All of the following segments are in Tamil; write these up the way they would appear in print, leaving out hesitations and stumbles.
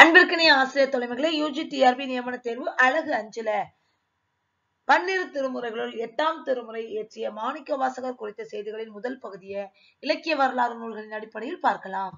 அன்பிற்கினிய ஆசிரியர் தலைமைகளே, UGTRB நியமன தேர்வு அழகு 5ல 12 திருமுறைகளுள் 8ஆம் திருமுறை இயற்றிய மாணிக்க வாசகர் குறித்த செய்திகளின் முதல் பகுதியை இலக்கிய வரலாறு நூல்களின் அடிப்படையில் பார்க்கலாம்.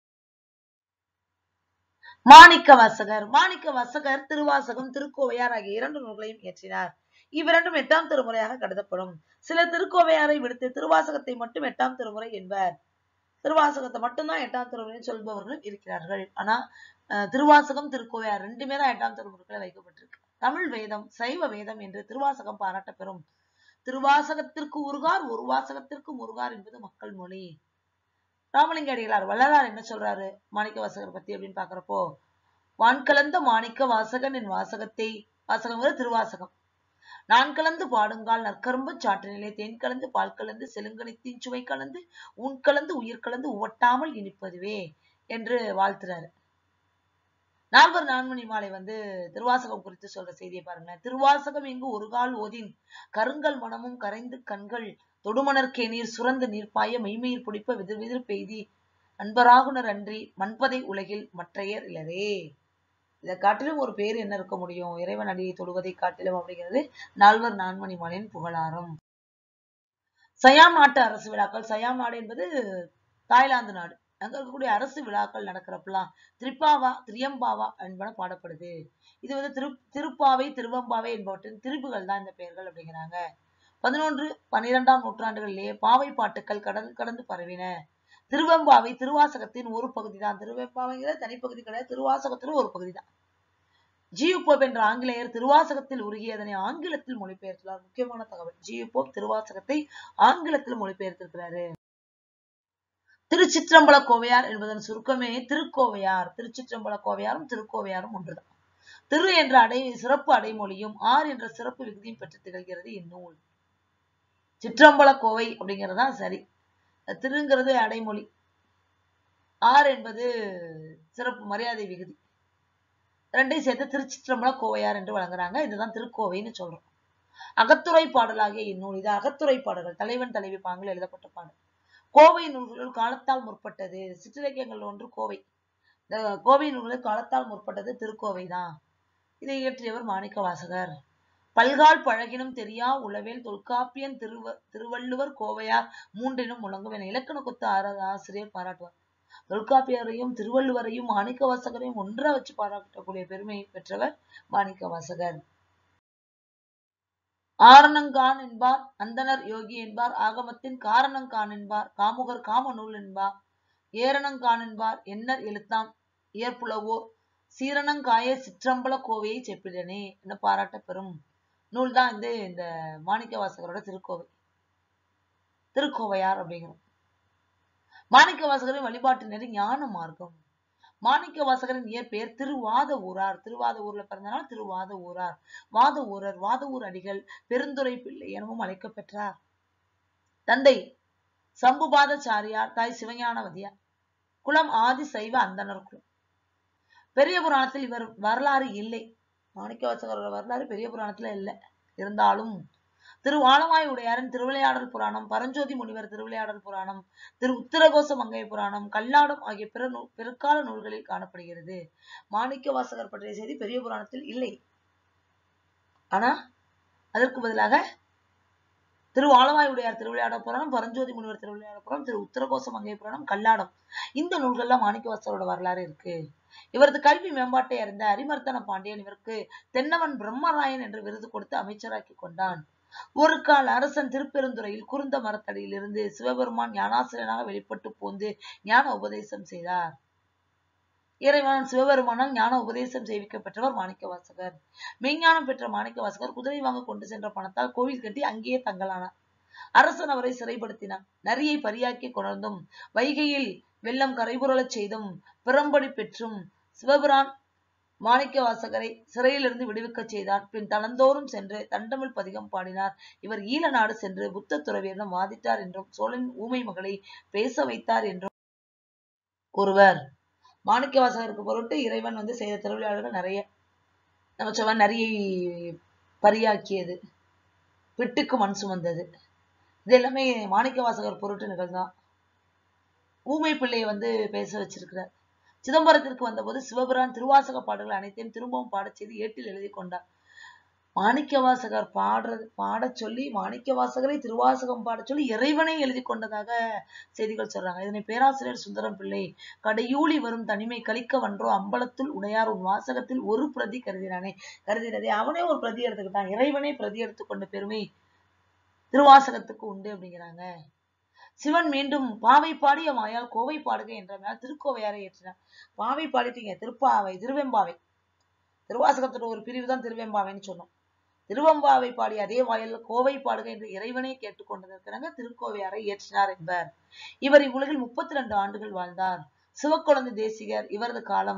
மாணிக்க வாசகர் திருவாசகம், திருக்கோவையார் ஆகிய 2 நூல்களையும் இயற்றினார். இவ்விரண்டும் 8ஆம் திருமுறையாக கருதப்படும். சில திருக்கோவையாரை விடுத்து திருவாசகத்தை மட்டும் 8ஆம் திருமுறை என்பர். திருவாசகத்தை மட்டும்தான் 8ஆம் திருமுறை சொல்பவர்களும் இருக்கிறார்கள். ஆனா திருவாசகம், திருக்கோவையார் 2மே தான் 8ஆம் திருமுறைகளை வைக்கப்பட்டிருக்கு. தமிழ் வேதம், சைவ வேதம் என்று திருவாசகம் பாராட்ட பெறும். திருவாசகத்திற்கு உருகார், ஒரு வாசகத்திற்கு முருகார் என்பது மக்கள் மொழி. ராமலிங்க அடிகளார் வள்ளலார் என்ன சொல்றாரு மாணிக்க வாசகர் பத்தி அப்படின்னு பாக்குறப்போ, வான் கலந்த மாணிக்க வாசகன் என் வாசகத்தை, வாசகம் திருவாசகம், நான் கலந்து பாடுங்கால் நற்கரும்பு சாற்றினிலே தேன் கலந்து பால் கலந்து செலுங்கனித்தின் சுவை கலந்து உன் கலந்து உயிர் கலந்து உவட்டாமல் இனிப்பதுவே என்று வாழ்த்துறாரு. நால்வர் நான்மணி மாலை திருவாசகம் குறித்து சொல்ற செய்தியை பாருங்க. திருவாசகம் இங்கு ஒரு கால் ஓதின் கருங்கல் மனமும் கரைந்து கண்கள் தொடுமணற்கே நீர் சுரந்து நீர்ப்பாய மெய்மயிர் பிடிப்ப விதிர் விதிர் பெய்தி அன்பராகுனர் அன்றி மண்பதை உலகில் மற்றையர் இல்லரே. இதை காட்டிலும் ஒரு பேர் என்ன இருக்க முடியும்? இறைவன் அடியை தொடுவதை காட்டிலும் அப்படிங்கிறது நால்வர் நான்மணி மாலையின் புகழாரம். சயாம் நாட்டு அரசு விழாக்கள். சயாம் நாடு என்பது தாய்லாந்து நாடு. அங்க இருக்கக்கூடிய அரசு விழாக்கள் நடக்கிறப்பெல்லாம் திரிப்பாவா, திரியம்பாவா என்பன பாடப்படுது. இது திருப்பாவை, திருவம்பாவை என்பவற்றின் திரிபுகள் தான் இந்த பெயர்கள் அப்படிங்கிறாங்க. 11, 12ஆம் நூற்றாண்டுகளிலேயே பாவை பாட்டுக்கள் கடந்து பரவின. திருவம்பாவை திருவாசகத்தின் ஒரு பகுதி தான். திருவெம்பாவைங்கிற தனிப்பகுதி கிடையாது, திருவாசகத்தின் ஒரு பகுதி தான். ஜியு போப் என்ற ஆங்கிலேயர் திருவாசகத்தில் உருகி அதனை ஆங்கிலத்தில் மொழிபெயர்த்துள்ளார். முக்கியமான தகவல், ஜியு போப் திருவாசகத்தை ஆங்கிலத்தில் மொழிபெயர்த்திருக்கிறாரு. திருச்சிற்றம்பல கோவையார் என்பதன் சுருக்கமே திருக்கோவையார். திருச்சிற்றம்பல கோவையாரும் திருக்கோவையாரும் ஒன்றுதான். திரு என்ற சிறப்பு அடைமொழியும் ஆர் என்ற சிறப்பு விகுதியும் பெற்று திகழ்கிறது இந்நூல். சிற்றம்பல கோவை அப்படிங்கிறதா சரி. திருங்கிறது அடைமொழி, ஆர் என்பது சிறப்பு மரியாதை விகுதி. ரெண்டையும் சேர்த்து திருச்சிற்றம்பல கோவையார் என்று வழங்குறாங்க. இதுதான் திருக்கோவைன்னு சொல்றோம். அகத்துறை பாடலாகிய இந்நூல், இது அகத்துறை பாடல்கள், தலைவன் தலைவி பாங்கில் எழுதப்பட்ட பாடல். கோவை நூல்களுள் காலத்தால் முற்பட்டது. சிற்றிலக்கியங்கள் ஒன்று கோவை. இந்த கோவை நூல்களில் காலத்தால் முற்பட்டது திருக்கோவை தான். இதை இயற்றியவர் மாணிக்க வாசகர். பல்கால் பழகினும் தெரியா உளவேல் தொல்காப்பியன் திருவள்ளுவர் கோவையார் மூன்றினும் முழங்கும் என இலக்கண கொத்து ஆசிரியர் பாராட்டுவார். தொல்காப்பியரையும் திருவள்ளுவரையும் மாணிக்க வாசகரையும் ஒன்றா வச்சு பாராட்டக்கூடிய பெருமையை பெற்றவர் மாணிக்க வாசகர். ஆரணங்கான் என்பார், அந்தனர் யோகி என்பார், ஆகமத்தின் காரணங்கான் என்பார், காமுகர் காம நூல் என்பார், ஏரணங்கான் என்பார், எண்ணர் எழுத்தாம் இயற்புலவோர் சீரணங்காய சிற்றம்பல கோவையை செப்பிடனே என பாராட்ட பெறும் நூல் தான் இந்த மாணிக்க வாசகரோட திருக்கோவையார் அப்படிங்கிறோம். மாணிக்க வாசகரின் வழிபாட்டு நெறி ஞான மார்க்கம். மாணிக்க வாசகரின் இயற்பெயர் திருவாத ஊரார். திருவாத ஊர்ல பிறந்தனால திருவாத ஊரார். வாத ஊரர், வாத ஊர் அடிகள், பெருந்துரை பிள்ளை எனவும் அழைக்க பெற்றார். தந்தை சம்புபாதாச்சாரியார், தாய் சிவஞானவதியார். குலம் ஆதி சைவ அந்தனர் குலம். பெரிய புராணத்தில் இவர் வரலாறு இல்லை. மாணிக்க வாசகரோட வரலாறு பெரிய புராணத்துல இல்லை. இருந்தாலும் திரு ஆலவாய் உடையாரின் திருவிளையாடல் புராணம், பரஞ்சோதி முனிவர் திருவிளையாடல் புராணம், திரு உத்திரகோச மங்கை புராணம், கல்லாடம் ஆகிய பிற்கால நூல்களில் காணப்படுகிறது. மாணிக்க வாசகர் பற்றிய செய்தி பெரிய புராணத்தில் இல்லை. ஆனா அதற்கு பதிலாக திரு ஆலவாய் உடையார் திருவிளையாடல் புராணம், பரஞ்சோதி முனிவர் திருவிளையாடல் புராணம், திரு உத்திரகோச மங்கை புராணம், கல்லாடம், இந்த நூல்கள்ல மாணிக்க வாசகரோட வரலாறு இருக்கு. இவரது கல்வி மேம்பாட்டை அறிந்த அரிமர்த்தன பாண்டியன் இவருக்கு தென்னவன் பிரம்மராயன் என்று விருது கொடுத்து அமைச்சராக்கி கொண்டான். ஒரு கால் அரசன் திருப்பெருந்துறையில் குருந்த மரத்தடியில் இருந்து சிவபெருமான் ஞானாசிரியனாக வெளிப்பட்டு போந்து ஞான உபதேசம் செய்தார். இறைவன் சிவபெருமானால் ஞான உபதேசம் செய்விக்கப்பட்டவர் மாணிக்க வாசகர். மெய்ஞானம் பெற்ற மாணிக்க வாசகர் குதிரை வாங்க கொண்டு சென்ற பணத்தால் கோவில் கட்டி அங்கேயே தங்கலானார். அரசன் அவரை சிறைப்படுத்தினான். நரியை பரியாக்கி கொணர்ந்தும் வைகையில் வெள்ளம் கரைபுரளச் செய்தும் பிறம்படி பெற்றும் சிவபிரான் மாணிக்க வாசகரை சிறையிலிருந்து விடுவிக்க செய்தார். பின் தளந்தோறும் சென்று தண்டமிழ் பதிகம் பாடினார். இவர் ஈழ நாடு சென்று புத்த துறவியரிடம் வாதிட்டார் என்றும் சோழன் ஊமை மகளை பேச வைத்தார் என்றும் கூறுவர். மாணிக்க வாசகருக்கு பொருட்டு இறைவன் செய்த திருவிளையாடல்கள் நிறைய. நம்ம சொன்ன நரியை பரியாக்கியது, பிட்டுக்கு மண் சுமந்தது, இது எல்லாமே மாணிக்க வாசகர் பொருட்டு நிகழ்ந்தான். ஊமை பிள்ளையை பேச வச்சிருக்கிறார். சிதம்பரத்திற்கு வந்தபோது சிவபிரான் திருவாசக பாடல்கள் அனைத்தையும் திரும்பவும் பாடச் செய்து ஏட்டில் எழுதி கொண்டார். மாணிக்கவாசகர் பாடச் சொல்லி மாணிக்கவாசகரை திருவாசகம் பாடச் சொல்லி இறைவனை எழுதி கொண்டதாக செய்திகள் சொல்றாங்க. இதனை பேராசிரியர் சுந்தரம் பிள்ளை கடையூழி வரும் தனிமை கழிக்க வன்றோ அம்பலத்துள் உடையார் உன் வாசகத்தில் ஒரு பிரதி கருதினதே அவனே ஒரு பிரதி எடுத்துக்கிட்டான். இறைவனை பிரதி எடுத்துக்கொண்ட பெருமை திருவாசகத்துக்கு உண்டு அப்படிங்கிறாங்க. சிவன் மீண்டும் பாவை பாடிய மாயால் கோவை பாடுக என்றால் திருக்கோவையாரை ஏற்றினார். பாவை பாடிட்டீங்க, திருவெம்பாவை திருவாசகத்தோட ஒரு பிரிவு தான் திருவெம்பாவைன்னு சொன்னோம். திருவெம்பாவை பாடிய அதே வாயில் கோவை பாடுக என்று இறைவனை கேட்டுக்கொண்டதற்காக திருக்கோவையாரை ஏற்றினார் என்பார். இவர் இவ்வுலகில் 32 ஆண்டுகள் வாழ்ந்தார். சிவக்குழந்தை தேசிகர் இவரது காலம்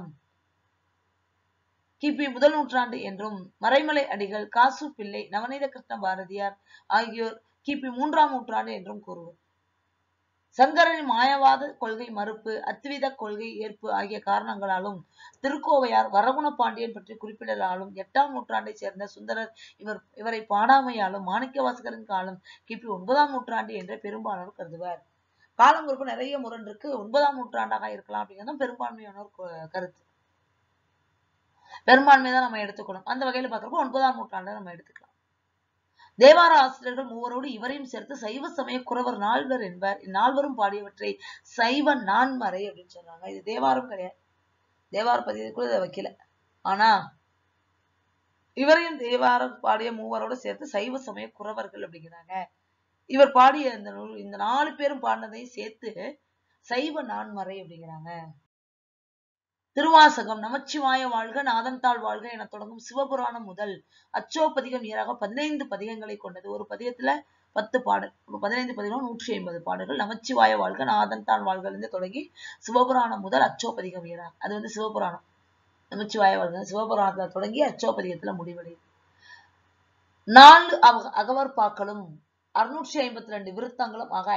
கிபி முதல் நூற்றாண்டு என்றும், மறைமலை அடிகள், காசு பிள்ளை, நவநீத கிருஷ்ண பாரதியார் ஆகியோர் கிபி 3ஆம் நூற்றாண்டு என்றும் கூறுவர். சங்கரனின் மாயவாத கொள்கை மறுப்பு, அத்வித கொள்கை ஏற்பு ஆகிய காரணங்களாலும் திருக்கோவையார் வரகுண பாண்டியன் பற்றி குறிப்பிடலாலும் 8ஆம் நூற்றாண்டை சேர்ந்த சுந்தரர் இவரை பாடாமையாலும் மாணிக்கவாசகரின் காலம் கிபி 9ஆம் நூற்றாண்டு என்றே பெரும்பாலானோர் கருதுவர். காலம் குறிப்பு நிறைய முரண் இருக்கு. 9ஆம் நூற்றாண்டாக இருக்கலாம் அப்படிங்கிறது பெரும்பான்மையானோர் கருத்து. பெரும்பான்மைதான் நம்ம எடுத்துக்கணும். அந்த வகையில பார்க்கிறப்போ 9ஆம் நூற்றாண்டை நம்ம எடுத்துக்கலாம். தேவார ஆசிரியர்கள் மூவரோடு இவரையும் சேர்த்து சைவ சமய குறவர் 4 என்பர். இந்நால்வரும் பாடியவற்றை சைவ நான்மறை அப்படின்னு சொல்றாங்க. இது தேவாரம் கிடையாது, தேவார பதிவுக்குள்ள இதை வைக்கல. ஆனா இவரையும் தேவாரம் பாடிய மூவரோடு சேர்த்து சைவ சமய குறவர்கள் அப்படிங்கிறாங்க. இவர் பாடிய இந்த 4 பேரும் பாடினதையும் சேர்த்து சைவ நான்மறை அப்படிங்கிறாங்க. திருவாசகம் நமச்சிவாய வாழ்க நாதன்தாள் வாழ்க என தொடங்கும் சிவபுராணம் முதல் அச்சோபதிகம் ஈராக 15 பதிகங்களை கொண்டது. ஒரு பதிகத்துல 10 பாடல், 15 பதிகம் 150 பாடல்கள். நமச்சிவாய வாழ்க நாதன்தாள் வாழ்கிலிருந்து தொடங்கி சிவபுராணம் முதல் அச்சோபதிகம் ஈராக, அது வந்து சிவபுராணம். நமச்சிவாய வாழ்க சிவபுராணத்துல தொடங்கி அச்சோபதிகத்துல முடிவடையும். 4 அகவற்பாக்களும் 652 விருத்தங்களும் ஆக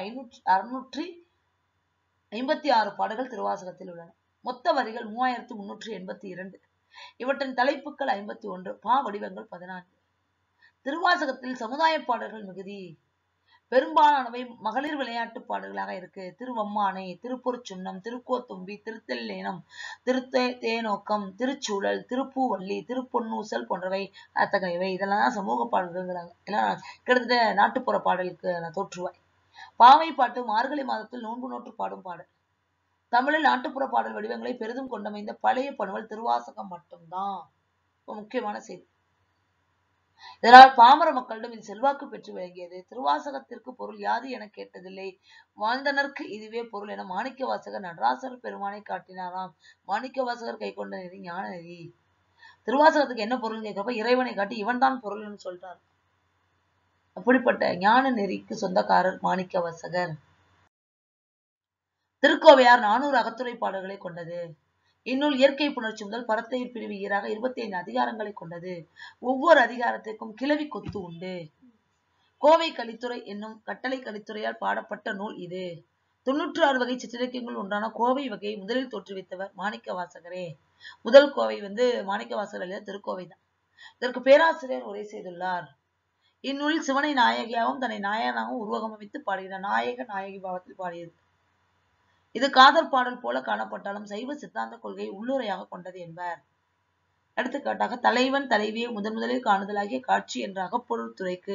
656 பாடல்கள் திருவாசகத்தில் உள்ளன. மொத்த வரிகள் 3382. இவற்றின் தலைப்புகள் 51, பா வடிவங்கள் 14. திருவாசகத்தில் சமுதாய பாடல்கள் மிகுதி. பெரும்பாலானவை மகளிர் விளையாட்டு பாடல்களாக இருக்கு. திருவம்மானை, திருப்பொருச்சுன்னம், திருக்கோத்தும்பி, திருத்தெல்லேனம், திருத்தேனோக்கம், திருச்சூழல், திருப்பூவள்ளி, திருப்பொன்னூசல் போன்றவை அத்தகையவை. இதெல்லாம் தான் சமூக பாடல்கள்ங்கிறாங்க. எல்லாம் கிட்டத்தட்ட நாட்டுப்புற பாடலுக்கு தோற்றுவாய். பாவை பாட்டு மார்கழி மாதத்தில் நோன்பு நோற்று பாடும் பாடல். தமிழில் நாட்டுப்புற பாடல் வடிவங்களை பெரிதும் கொண்டமைந்த பழைய பணுவல் திருவாசகம் மட்டும்தான். முக்கியமான செய்தி. இதனால் பாமர மக்களிடம் இது செல்வாக்கு பெற்று விளங்கியது. திருவாசகத்திற்கு பொருள் யாது என கேட்டதில்லை, வாழ்ந்தனருக்கு இதுவே பொருள் என மாணிக்கவாசகர் நடராசர் பெருமானை காட்டினாராம். மாணிக்கவாசகர் கை கொண்ட நெறி ஞான நெறி. திருவாசகத்துக்கு என்ன பொருள் கேட்கிறப்ப இறைவனை காட்டி இவன் தான் பொருள்னு சொல்றார். அப்படிப்பட்ட ஞான நெறிக்கு சொந்தக்காரர் மாணிக்கவாசகர். திருக்கோவையார் 400 அகத்துறை பாடல்களை கொண்டது. இந்நூல் இயற்கை புணர்ச்சி முதல் பரத்தையர் பிரிவு ஈராக 25 அதிகாரங்களை கொண்டது. ஒவ்வொரு அதிகாரத்திற்கும் கிளவி கொத்து உண்டு. கோவை கலித்துறை என்னும் கட்டளை கலித்துறையால் பாடப்பட்ட நூல் இது. 96 வகை சிற்றிலக்கியங்கள் ஒன்றான கோவை வகையை முதலில் தோற்றுவித்தவர் மாணிக்கவாசகரே. முதல் கோவை மாணிக்கவாசகர் எழுதிய திருக்கோவை தான். இதற்கு பேராசிரியர் உரை செய்துள்ளார். இந்நூலில் சிவனை நாயகியாகவும் தன்னை நாயகனாகவும் உருவகம் அமைத்து பாடுகிறார். நாயக நாயகி பாவத்தில் பாடியது. இது காதல் பாடல் போல காணப்பட்டாலும் சைவ சித்தாந்த கொள்கையை உள்ளுரையாக கொண்டது என்பார். எடுத்துக்காட்டாக தலைவன் தலைவியை முதலில் காணுதலாகிய காட்சி என்ற அகப்பொருள் துறைக்கு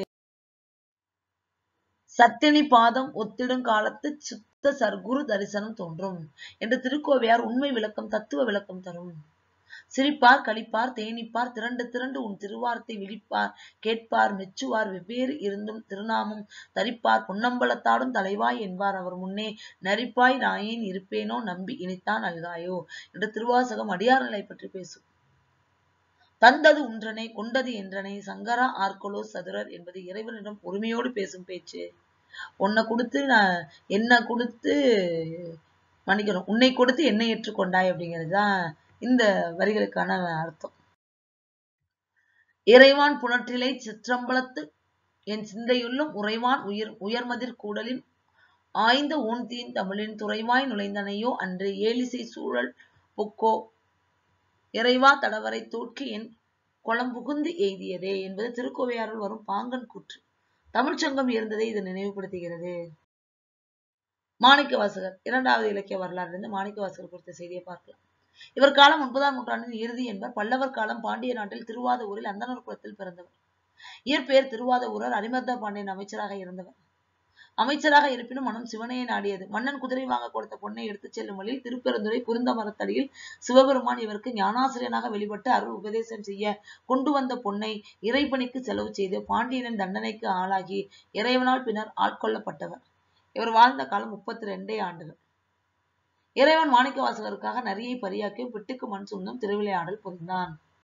சத்தினி பாதம் ஒத்திடும் காலத்து சுத்த சர்க்குரு தரிசனம் தோன்றும் என்று திருக்கோவையார் உண்மை விளக்கம் தத்துவ விளக்கம் தரும். சிரிப்பார் களிப்பார் தேனிப்பார் திரண்டு உன் திருவார்த்தை விழிப்பார் கேட்பார் மெச்சுவார் வெவ்வேறு இருந்தும் திருநாமம் தரிப்பார் பொன்னம்பலத்தாடும் தலைவாய் என்பார் அவர் முன்னே நரிப்பாய் நாயேன் இருப்பேனோ நம்பி இனித்தான் அல்காயோ என்று திருவாசகம் அடியார் நிலை பற்றி பேசும். தந்தது உன்றனை கொண்டது என்றனை சங்கரா ஆர்கொலோ சதுரர் என்பது இறைவனிடம் பொறுமையோடு பேசும் பேச்சு. உன்னை கொடுத்து மன்னிக்கணும், உன்னை கொடுத்து என்னை ஏற்றுக்கொண்டாய் அப்படிங்கிறதுதான் இந்த வரிகளுக்கான அர்த்தம். இறைவான் புணற்றிலை சிற்றம்பலத்து என் சிந்தையுள்ளும் உறைவான் உயர்மதிர் கூடலின் ஆய்ந்த ஊன்தீன் தமிழின் துறைவாய் நுழைந்தனையோ அன்று ஏலிசை சூழல் பொக்கோ இறைவா தடவரை தூக்கி என் குளம்புகுந்து எய்தியதே என்பது திருக்கோவையாரில் வரும் பாங்கன் கூற்று. தமிழ்ச்சங்கம் இருந்ததை இது நினைவுபடுத்துகிறது. மாணிக்கவாசகர் 2வது இலக்கிய வரலாறு இருந்து மாணிக்கவாசகர் குறித்த செய்தியை பார்க்கலாம். இவர் காலம் 9ஆம் நூற்றாண்டின் இறுதி என்பர். பல்லவர் காலம் பாண்டிய நாட்டில் திருவாத ஊரில் அந்தணர் குலத்தில் பிறந்தவர். இயற்பெயர் திருவாத ஊரர். அரிமர்த பாண்டியன் அமைச்சராக இருந்தவர். அமைச்சராக இருப்பினும் மனம் சிவனையே நாடியது. மன்னன் குதிரை வாங்க கொடுத்த பொன்னை எடுத்துச் செல்லும் வழியில் திருப்பெருந்துறை குருந்த மரத்தடியில் சிவபெருமான் இவருக்கு ஞானாசிரியனாக வெளிப்பட்டு அருள் உபதேசம் செய்ய கொண்டு வந்த பொன்னை இறைபணிக்கு செலவு செய்து பாண்டியனின் தண்டனைக்கு ஆளாகி இறைவனால் பின்னர் ஆட்கொள்ளப்பட்டவர். இவர் வாழ்ந்த காலம் 32 ஆண்டுகள். இறைவன் மாணிக்கவாசகருக்காக நரியை பரியாக்கியும் பிட்டுக்கு மண் சுமந்தும் திருவிளையாடல் புரிந்தான்.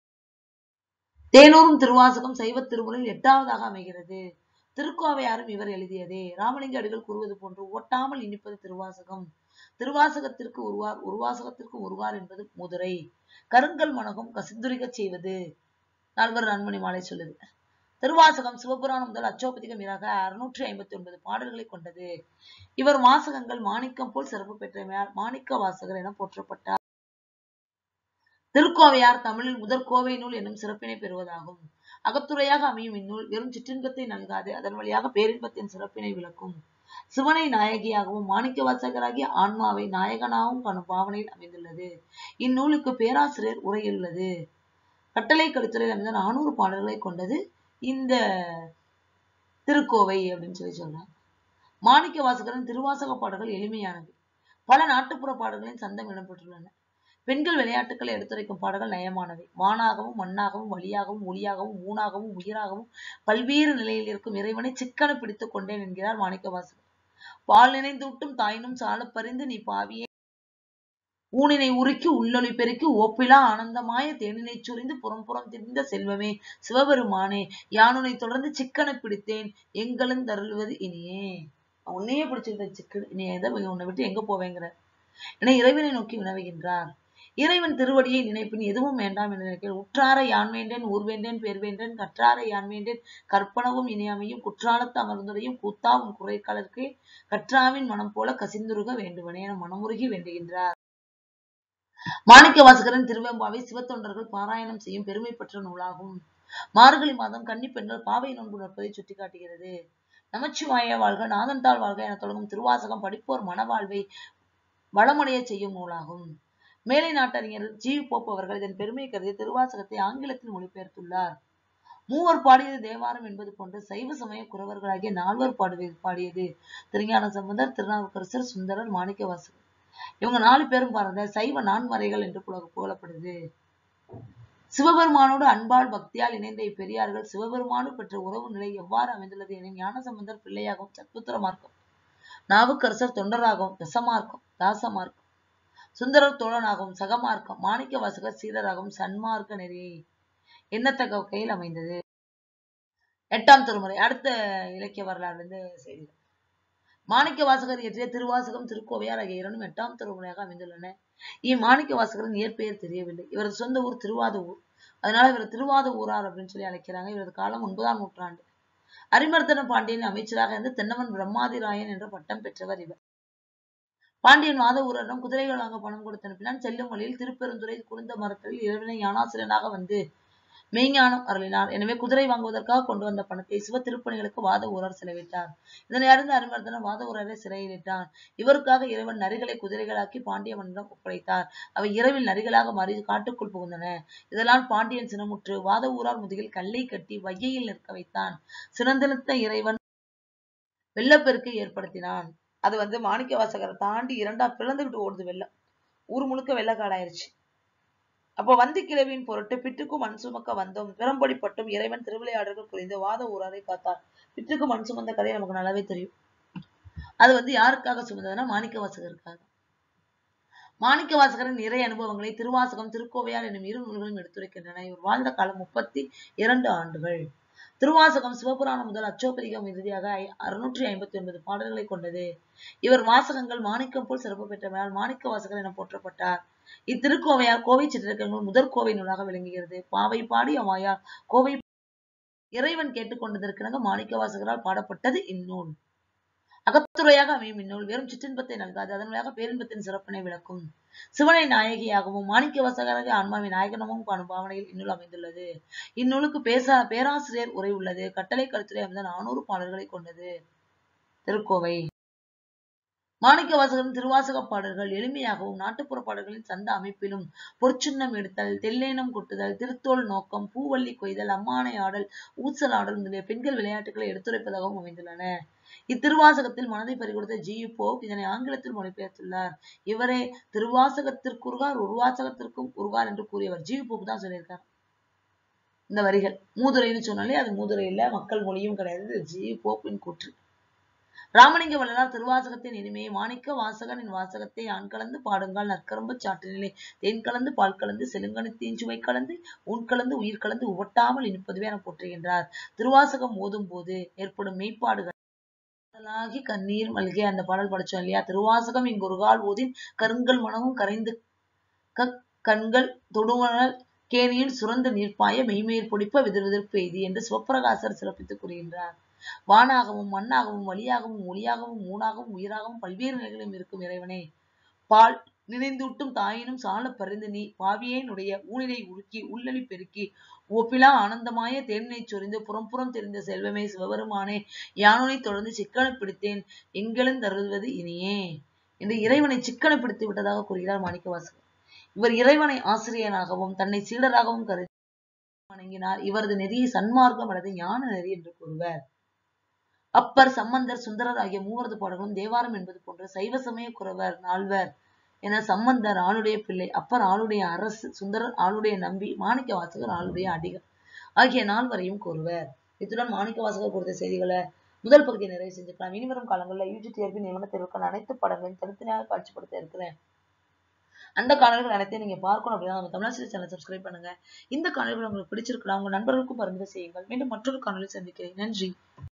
தேனூரும் திருவாசகம் சைவ திருமுறையில் 8வதாக அமைகிறது. திருக்கோவையாரும் இவர் எழுதியதே. ராமலிங்க அடிகள் கூறுவது போன்று ஓட்டாமல் இனிப்பது திருவாசகம். திருவாசகத்திற்கு உருவார், உருவாசகத்திற்கு உருவார் என்பது முதுரை. கருங்கல் மனகம் கசிந்துரிகச் செய்வது 4 நன்மணி மாலை சொல்லுது. திருவாசகம் சிவபுராணம் முதல் அச்சோபதிகம் இராக 659 பாடல்களை கொண்டது. இவர் வாசகங்கள் மாணிக்கம் போல் சிறப்பு பெற்றமையால் மாணிக்க வாசகர் என போற்றப்பட்டார். திருக்கோவையார் தமிழில் முதற் கோவை நூல் என்னும் சிறப்பினை பெறுவதாகும். அகத்துறையாக அமையும் இந்நூல் வெறும் சிற்றின்பத்தை நல்காது அதன் வழியாக பேரின்பத்தின் சிறப்பினை விளக்கும். சிவனை நாயகியாகவும் மாணிக்க வாசகராகிய ஆன்மாவை நாயகனாகவும் காணும் பாவனையில் அமைந்துள்ளது. இந்நூலுக்கு பேராசிரியர் உரையுள்ளது. கட்டளை கலித்துறையில் அமைந்த 400 பாடல்களை கொண்டது இந்த திருக்கோவை அப்படின்னு சொல்றாங்க. மாணிக்க வாசகரின் திருவாசக பாடல்கள் எளிமையானது. பல நாட்டுப்புற பாடல்களின் சந்தம் இடம்பெற்றுள்ளன. பெண்கள் விளையாட்டுக்களை எடுத்துரைக்கும் பாடல்கள் நயமானவை. வானாகவும் மண்ணாகவும் வழியாகவும் ஒளியாகவும் ஊனாகவும் உயிராகவும் பல்வேறு நிலையில் இருக்கும் இறைவனை சிக்கன பிடித்துக் கொண்டேன் என்கிறார் மாணிக்கவாசகர். பால் நினைந்தூட்டும் தாயினும் சாலப் பறிந்து நீ பாவியே ஊனினை உருக்கி உள்ளொளி பெருக்கி ஓப்பிலா ஆனந்தமாய தேனினைச் சுரிந்து புறம் திரிந்த செல்வமே சிவபெருமானே யானுனை தொடர்ந்து சிக்கன பிடித்தேன் எங்களும் தருள்வது இனியே. உன்னையே பிடிச்சுக்கிட்ட சிக்கன் இனி எதை உன்னை விட்டு எங்க போவேங்கிற என இறைவனை நோக்கி வினவுகின்றார். இறைவன் திருவடியை நினைப்பின் எதுவும் வேண்டாம் என்று நினைக்கிறேன். உற்றாரை யான் வேண்டேன் ஊர் வேண்டேன் பேர் வேண்டேன் கற்றாரை யான் வேண்டேன் கற்பனவும் இனியாமையும் குற்றாலத்து அமர்ந்துரையும் கூத்தா உன் குறைக்காலருக்கு கற்றாவின் மனம் போல கசிந்துருக வேண்டுவனே என மனமுருகி வேண்டுகின்றார். மாணிக்க வாசகரின் திருவெம்பாவை சிவத்தொண்டர்கள் பாராயணம் செய்யும் பெருமை பெற்ற நூலாகும். மார்கழி மாதம் கன்னி பெண்கள் பாவை நோன்பு நோற்பதை சுட்டிக்காட்டுகிறது. நமச்சிவாய வாழ்க நாதன்தாள் வாழ்க என தொடங்கும் திருவாசகம் படிப்போர் மனவாழ்வை வளமடைய செய்யும் நூலாகும். மேலை நாட்டறிஞர் ஜி போப் அவர்கள் இதன் பெருமை கருதி திருவாசகத்தை ஆங்கிலத்தில் மொழிபெயர்த்துள்ளார். மூவர் பாடியது தேவாரம் என்பது போன்று சைவ சமய குறவர்களாகிய 4 பாடியது திருஞான சம்பந்தர், திருநாவுக்கரசர், சுந்தரர், மாணிக்கவாசகர். இவங்க 4 பேரும் பாருங்க சைவ நான்மறைகள் என்று புகழப்படுது. சிவபெருமானோடு அன்பால் பக்தியால் இணைந்த இப்பெரியார்கள் சிவபெருமானு பெற்ற உறவு நிலை எவ்வாறு அமைந்துள்ளது என ஞான சம்பந்தர் பிள்ளையாகவும் சத்புத்திர மார்க்கம், நாவுக்கரசர் தொண்டராகவும் தசமார்க்கம் தாசமார்க்கம், சுந்தரர் தோழனாகவும் சகமார்க்கம், மாணிக்க வாசகர் சீடராகவும் சன்மார்க்க நெறியை எண்ணத்தக்க வகையில் அமைந்தது. 8ஆம் திருமுறை அடுத்த இலக்கிய வரலாறு செய்திகள். மாணிக்க வாசகர் இயற்றிய திருவாசகம் திருக்கோவையார் ஆகிய 2ம் 8ஆம் திருமுறையாக அமைந்துள்ளன. இம்மாணிக்க வாசகரின் இயற்பெயர் தெரியவில்லை. இவரது சொந்த ஊர் திருவாத ஊர். அதனால இவர் திருவாத ஊரார் அப்படின்னு சொல்லி அழைக்கிறாங்க. இவரது காலம் 9ஆம் நூற்றாண்டு. அரிமர்தன பாண்டியன் அமைச்சராக இருந்து தென்னவன் பிரம்மாதிராயன் என்ற பட்டம் பெற்றவர் இவர். பாண்டியன் வாத ஊரிடம் குதிரைகள் வாங்க பணம் கொடுத்து அனுப்பினான். செல்லும் வழியில் திருப்பெருந்துறை குருந்த மரத்தில் இறைவனை ஞானாசிரியனாக வந்து மெய்ஞானம் அருளினார். எனவே குதிரை வாங்குவதற்காக கொண்டு வந்த பணத்தை சிவ திருப்பணிகளுக்கு வாத ஊரார் செலவிட்டார். இதனை அறிந்த அரிமர்தனம் வாத ஊரரை சிறையிலிட்டான். இவருக்காக இறைவன் நரிகளை குதிரைகளாக்கி பாண்டிய மன்னனிடம் ஒப்படைத்தார். அவை இரவில் நரிகளாக மாறி காட்டுக்குள் புகுந்தன. இதனால் பாண்டியன் சினமுற்று வாத ஊரார் முதுகில் கல்லை கட்டி வையையில் நிற்க வைத்தான். சினந்தெழுத்த இறைவன் வெள்ளப்பெருக்கை ஏற்படுத்தினான். அது மாணிக்க வாசகரை தாண்டி 2ஆ பிளந்துகிட்டு ஓடுது வெள்ளம். ஊர் முழுக்க வெள்ளக்காடாயிருச்சு. அப்போ வந்தி கிழவியின் பொருட்டு பிட்டுக்கும் மண் சுமக்க வந்தோம் பிறம்படிப்பட்டும் இறைவன் திருவிளையாடல்கள் புரிந்து வாத ஊராரை காத்தார். பிட்டுக்கு மண் சுமந்த கதை நமக்கு நல்லாவே தெரியும். அது யாருக்காக சுமந்ததுன்னா மாணிக்க வாசகருக்காக. மாணிக்க வாசகரின் நிறைய அனுபவங்களை திருவாசகம் திருக்கோவையார் என்னும் 2 நூல்களும் எடுத்துரைக்கின்றன. இவர் வாழ்ந்த காலம் 32 ஆண்டுகள். திருவாசகம் சிவபுராணம் முதல் அச்சோபதிகம் இறுதியாக 659 பாடல்களை கொண்டது. இவர் வாசகங்கள் மாணிக்கம் போல் சிறப்பு பெற்றமையால் மாணிக்க வாசகர் என போற்றப்பட்டார். இத்திருக்கோவையார் கோவை சிற்றிலக்கியங்கள் முதற் கோவை நூலாக விளங்குகிறது. பாவை பாடி அம்மாயார் கோவை இறைவன் கேட்டுக்கொண்டதற்கிணங்க மாணிக்க வாசகரால் பாடப்பட்டது இந்நூல். அகத்துறையாக அமையும் இந்நூல் வெறும் சிற்றின்பத்தை நல்காது அதன் வழியாக பேரின்பத்தின் சிறப்பினை விளக்கும். சிவனை நாயகியாகவும் மாணிக்க வாசகராக ஆன்மாவின் நாயகனமும் காணும் பாவனையில் இந்நூல் அமைந்துள்ளது. இந்நூலுக்கு பேராசிரியர் உரை உள்ளது. கட்டளை கலித்துறை அமைந்த 400 பாடல்களை கொண்டது திருக்கோவை. மாணிக்கவாசகரின் திருவாசக பாடல்கள் எளிமையாகவும் நாட்டுப்புற பாடல்களின் சந்த அமைப்பிலும் பொற்சுண்ணம் எடுத்தல், தெல்லேனம் கொட்டுதல், திருத்தோள் நோக்கம், பூவல்லி கொய்தல், அம்மானை ஆடல், ஊசலாடல் முதலிய பெண்கள் விளையாட்டுகளை எடுத்துரைப்பதாகவும் அமைந்துள்ளன. இத்திருவாசகத்தில் மனதை பறிகொடுத்த ஜி.யு. போப் இதனை ஆங்கிலத்தில் மொழிபெயர்த்துள்ளார். இவரே திருவாசகத்திற்குருகார் உருவாசகத்திற்கும் உருகார் என்று கூறியவர். ஜி.யு. போப் தான் சொல்லியிருக்கார் இந்த வரிகள். மூதுரைன்னு சொன்னாலே அது மூதுரை இல்ல, மக்கள் மொழியும் கிடையாது. ஜி.யு. போப்பின் கூற்று. ராமலிங்க வள்ளலார் திருவாசகத்தின் இனிமையை மாணிக்க வாசகனின் வாசகத்தை ஆண் கலந்து பாடுங்கால் நற்கரும்பு சாற்றினிலே தேன் கலந்து பால் கலந்து செலுங்கணித்தின் சுவை கலந்து உன் கலந்து உயிர் கலந்து உவட்டாமல் இனிப்பதுவே என போற்றுகின்றார். திருவாசகம் ஓதும் போது ஏற்படும் மெய்ப்பாடுகள் கண்ணீர் மல்கே அந்த பாடல் படிச்சோம் இல்லையா? திருவாசகம் இங்குருகால் ஓதின் கருங்கல் மனமும் கரைந்து கண்கள் தொடுவனல் கேணியில் சுரந்த நீர்ப்பாய மெய்மேற் பொடிப்ப விதிர்விதிர் பெய்தி என்று சிவப்பிரகாசர் சிறப்பித்துக் கூறுகின்றார். வானாகவும் மண்ணாகவும் வழியாகவும் ஒளியாகவும் ஊனாகவும் உயிராகவும் பல்வேறு நிலைகளிலும் இருக்கும் இறைவனே, பால் நினைந்தூட்டும் தாயினும் சால பறிந்து நீ பாவியேனுடைய ஊனிலை உருக்கி உள்ளளி பெருக்கி ஒப்பிலா ஆனந்தமாய தேனினை சொரிந்து புறம் தெரிந்த செல்வமே சிவபெருமானே, யானுனை தொடர்ந்து சிக்கன பிடித்தேன் எங்கெழுந்தருள்வது இனியே என்று இறைவனை சிக்கன பிடித்து விட்டதாக கூறுகிறார் மாணிக்கவாசகர். இவர் இறைவனை ஆசிரியனாகவும் தன்னை சீடராகவும் கருதி வணங்கினார். இவரது நெறியை சன்மார்க்கம் அல்லது ஞான நெறி என்று கூறுவர். அப்பர், சம்பந்தர், சுந்தரர் ஆகிய மூவரது பாடல்களும் தேவாரம் என்பது போன்று சைவ சமய குரவர் நால்வர் என சம்பந்தர் ஆளுடைய பிள்ளை, அப்பர் ஆளுடைய அரசு, சுந்தரர் ஆளுடைய நம்பி, மாணிக்க வாசகர் ஆளுடைய அடிகள் ஆகிய நால்வரையும் கூறுவர். இத்துடன் மாணிக்க வாசகர் குறித்த செய்திகளை முதல் பகுதியை நிறைவு செஞ்சுக்கலாம். இனிவரும் காலங்களில் UG தேர்வு நியமன தேர்வுக்கான அனைத்து படங்களையும் தனித்தனியாக காட்சிப்படுத்த இருக்கிறேன். அந்த காணொலிகள் அனைத்தையும் நீங்க பார்க்கணும் அப்படின்னா நம்ம தமிழாசிரியர் சேனலை சப்ஸ்கிரைப் பண்ணுங்க. இந்த காணொலிகள் உங்களுக்கு பிடிச்சிருக்கலாம், உங்க நண்பர்களுக்கும் பரிந்துரை செய்யுங்கள். மீண்டும் மற்றொரு காணொலி சந்திக்கிறேன். நன்றி.